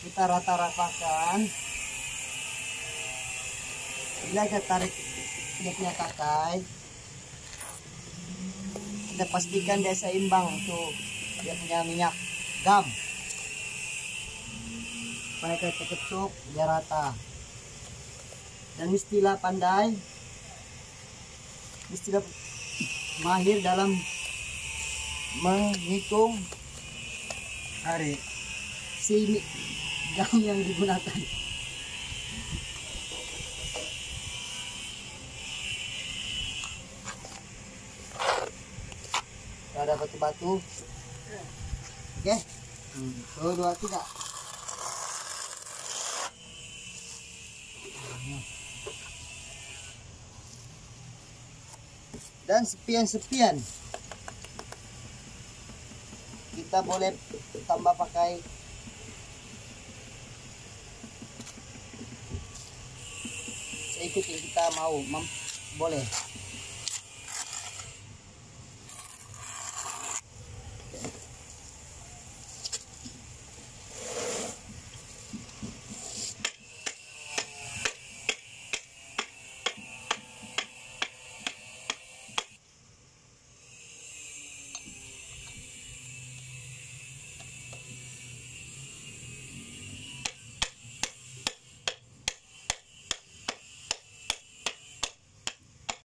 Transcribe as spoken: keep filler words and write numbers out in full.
kita rata-ratakan. Bila kita tarik dia punya kakai, kita pastikan dia seimbang tuh dia punya minyak gam. Supaya kita ketuk dia rata. Dan mestilah pandai, mestilah mahir dalam menghitung hari si gam yang digunakan. Ada batu-batu. Oke. Hmm. Satu, dua, tiga. Dan sepian-sepian kita boleh tambah pakai seikut yang kita mau, boleh.